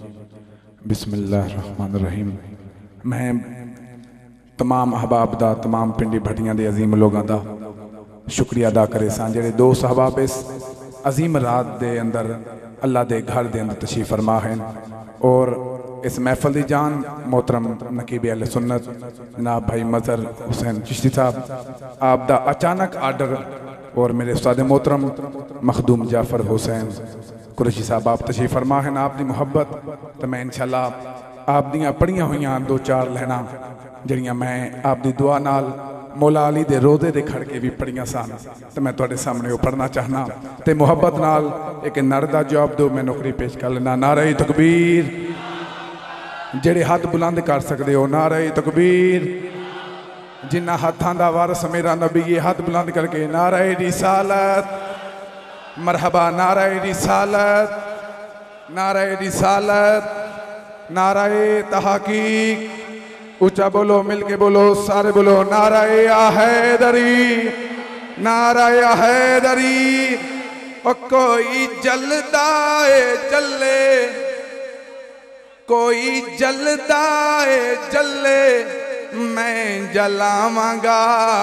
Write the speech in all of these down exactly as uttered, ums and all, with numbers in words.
बिस्मिल्लाहिर्रहमानिर्रहीम। मैं तमाम अहबाब दा तमाम पिंडी भटियां दे अजीम लोगों का शुक्रिया अदा करे सा जेड़े दो सहबाब इस अजीम रात दे अंदर अल्लाह दे घर दे अंदर तशरीफ फरमा हैं और इस महफल की जान मोहतरम नकीब अहले सुन्नत जनाब भाई मजहर हुसैन चिश्ती साहब आप दा अचानक आर्डर और मेरे उस्ताद मोहतरम मखदूम जाफर हुसैन कुरैशी साहब आप तशरीफ फरमा हैं आपकी मुहब्बत तो मैं इंशाअल्लाह आप दियां पढ़ियां हुई दो चार लहना जड़ियाँ मैं आपकी दुआ नाल मौला अली दे रोज़े दे खड़ के भी पढ़ियां सन तो मैं तुहाडे सामने वो पढ़ना चाहना तो मुहब्बत नाल एक नर दा जवाब दो मैं नौकरी पेश कर लेना। नारे तकबीर जेड़े हाथ बुलंद कर सकते हो नारे तकबीर। जिन्ना हाथां दा वारस मेरा नबी ये हाथ बुलंद करके नारे रिसालत मरहबा नारे रिसालत नारे रिसालत नारे तहकीक ऊंचा बोलो मिलके बोलो सारे बोलो नारे हैदरी नारे हैदरी। ओ कोई जलदा है जले कोई जलदा है जले मैं जलावांगा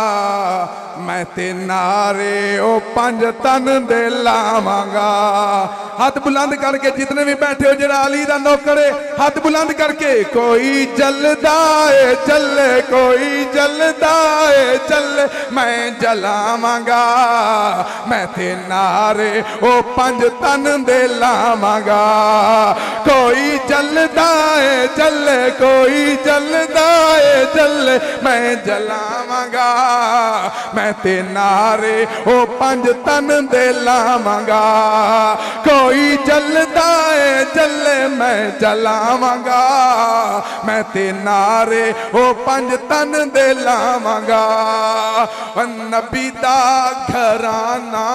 मैं ते नारे ओ पंज तन दे लावांगा। हाथ बुलंद करके जितने भी बैठे हो जरा अली दा नौकर है हाथ बुलंद करके कोई जलदा है जले कोई जलदा है जले मैं जलावांगा मैं ते नारे ओ पंज तन दे लावांगा। कोई जलदा है जले कोई जलदा है जले मैं जलावांगा मैं ते नारे ओ पंज तन दे लावांगा। कोई जलदा है जले मैं जलावांगा मैं ते नारे ओ पंज तन दे लावांगा। नबी दा घराना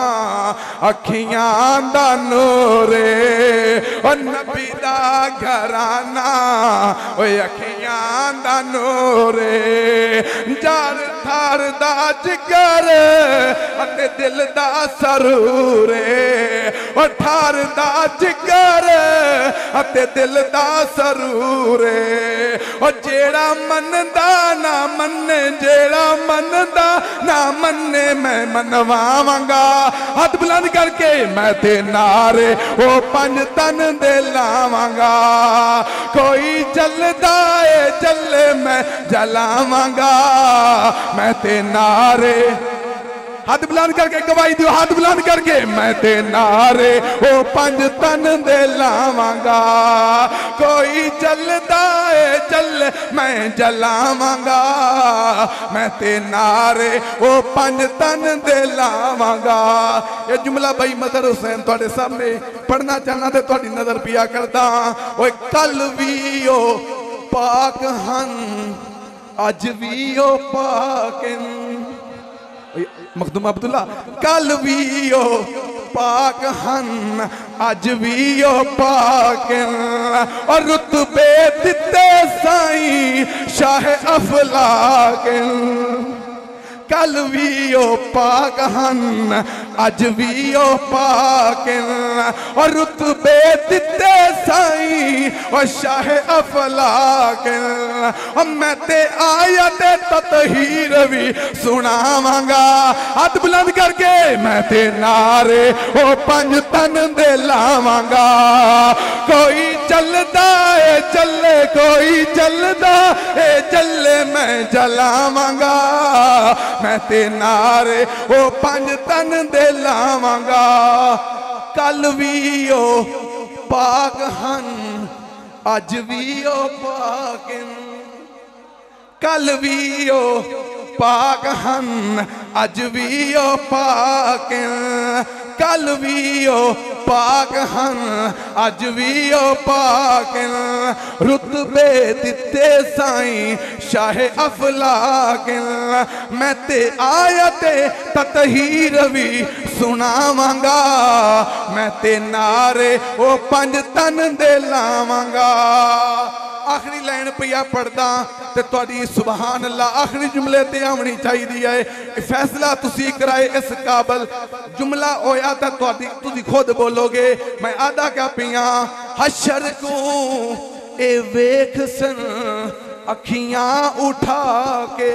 अखियां दा नूरे ओ नबी दा घराना ओ अखियां दा नूरे जार थार दा जिगर अते दिल दा सरूरे ओ ठार दा जिगर अते दिल दा सरूरे ओ जेड़ा मनदा ना मन्ने जेड़ा मनदा ना मन्ने मैं मनवावांगा। हाथ बुलंद करके मैं ते नारे ओ पंज तन दे लावांगा। कोई जलदा है जले मैं जलावांगा मैं ते नारे हाथ बुलंद करके गवाही दियो हाथ बुलंद करके मैं ते नारे ओ पंज तन दे लावांगा। कोई जलदा है जल मैं जलावांगा मैं ते नारे ओ पंज तन दे लावांगा। ये जुमला भाई मजहर हुसैन तुहाडे सामने पढ़ना चाहना ते तुहाडी नजर पिया करदा। ओए कल भी ओ पाक हन अज भी ओ पाक मखदूम अब्दुल्ला कल भी ओ पाक हन अज भी ओ पाक और रुतबे दिते साईं शाह अफलाक। कल भी ओ पाक हन अज भी ओ पाक और रुतबे दिते साईं और शाह अफलाक। मैं ते आया ते ततहीर भी सुनावांगा। हाथ बुलंद करके मैं ते नारे ओ पंज तन दे लावांगा। कोई चलदा है चले कोई चलदा है चले मैं जलावांगा मैं ते नारे ओ पंज तन दे लावांगा। कल भी ओ पाक हन अज भी ओ पाक कल भी ओ पाक हन अज भी ओ पाक कल भी ओ पाक हन अज भी ओ पाक रुतबे दिते साईं शाह अफलाक। मैं ते आयते ततहीर भी सुनावांगा मैं ते नारे ओ पंज तन दे लावांगा। आखिरी लाइन पिया पढ़दा ते तुहाडी सुभान अल्लाह आखिरी जुमले ते आनी चाहिदी है। फैसला तुसी कराए इस काबल जुमला होया तो तुहाडी तुसी खुद बोलोगे। मैं आदा क्या पिया हशर को ए वेख सन अखियां उठा के।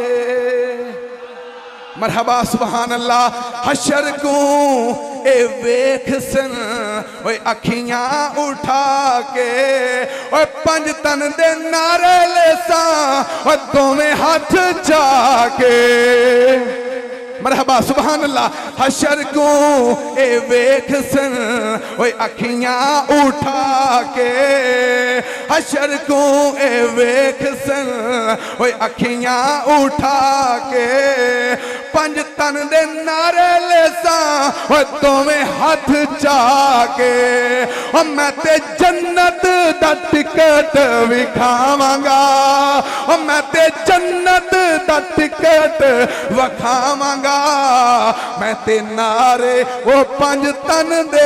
मरहबा सुभान अल्लाह। हशर को ए वेख सन ओए अखियां उठा के ओए पंज तन दे नारे लेसा ओए दोवें हाथ जाके। मरहबा सुभान अल्लाह। हशर को ए वेख सन ओए अखियां उठा के। हशर को ए वेख सन ओए अखियां उठा के पंज तन दे नारे लेसा ओए दोवें हाथ जाके। ओ मैं ते जन्नत दा टिकट विखावांगा ओ मैं ते जन्नत दा टिकट विखावांगा। मैं ते नारे वो पंज तन दे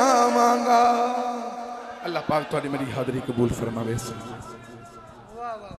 लावांगा। अल्लाह पाक तुहाडी मेरी हाज़री कबूल फरमावे।